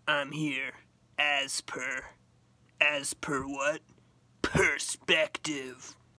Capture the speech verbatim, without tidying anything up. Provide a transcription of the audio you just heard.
I'm here as per. As per what? Perspective.